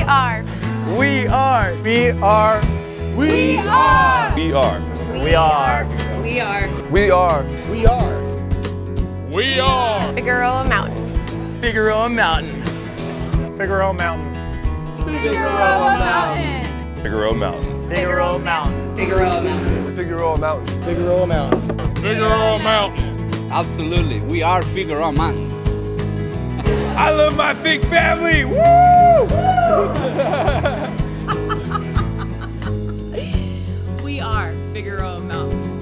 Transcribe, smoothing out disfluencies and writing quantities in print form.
are. We are. We are. We are. We are. We are. We are. We are. We are. We are. Figueroa Mountain. Figueroa Mountain. Figueroa Mountain. Figueroa Mountain. Figueroa Mountain. Figueroa Mountain. Figueroa Mountain. Figueroa Mountain. Figueroa Mountain. Figueroa Mountain. Absolutely, we are Figueroa Mountain. I love my Fig family. Woo! We are Figueroa Mountain.